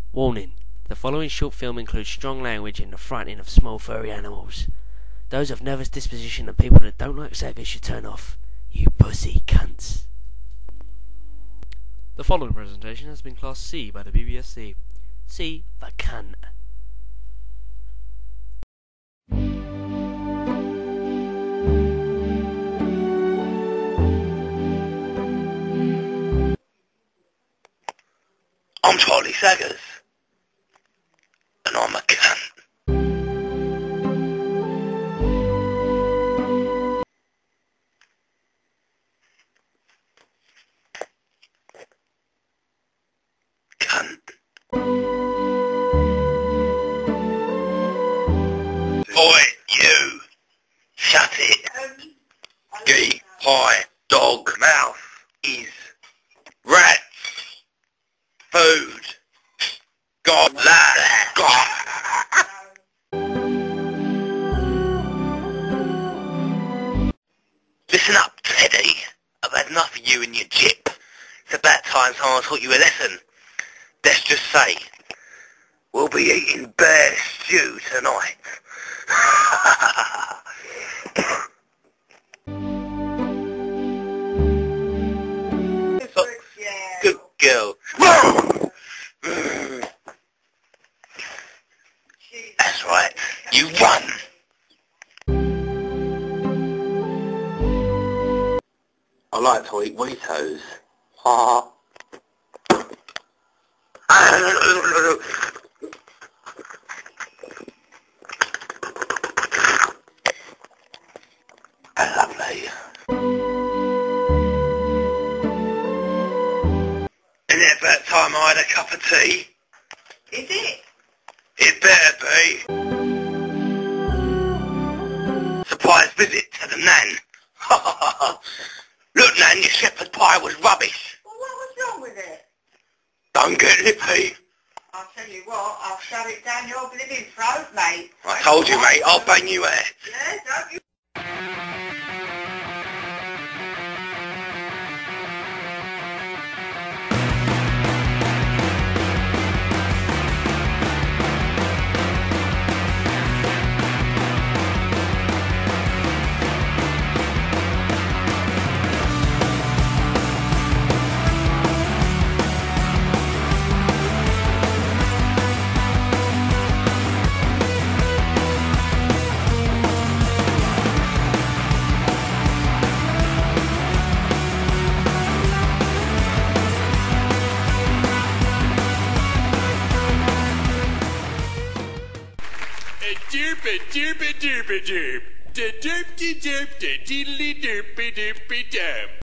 Warning: the following short film includes strong language and the frightening of small furry animals. Those of nervous disposition and people that don't like saggers should turn off. You pussy cunts. The following presentation has been Class C by the BBSC. C for cunt. I'm Charlie Saggers, and I'm a cunt. Cunt. Oi, you! Shut it! Gee, pie, dog, mouth, is, rat, food, God, lad, God. Listen up, Teddy. I've had enough of you and your jip. It's about time someone taught you a lesson. Let's just say, we'll be eating bear stew tonight. Good girl. That's right. You won. I like to eat Weetos. Ha. Lovely. Isn't it about time I had a cup of tea? Is it? It better be. Surprise visit to the Nan. Look, Nan, your shepherd pie was rubbish. Well, what was wrong with it? Don't get lippy. I'll tell you what, I'll shove it down your blooming throat, mate. I told you, mate, I'll bang you out. Yeah, don't you? Derp a derp a derp a derp. Da derp de derp da diddly derp a derp a derp.